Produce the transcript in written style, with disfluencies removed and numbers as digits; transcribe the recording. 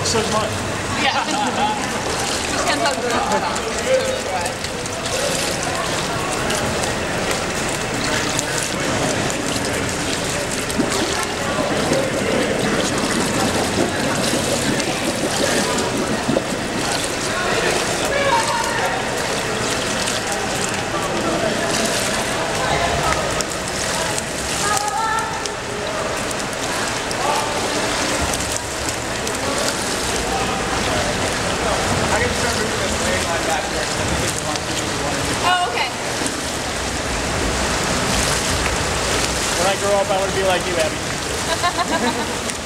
so's mine. Yeah. Just can't talk about it. Oh, okay. When I grow up, I want to be like you, Abby.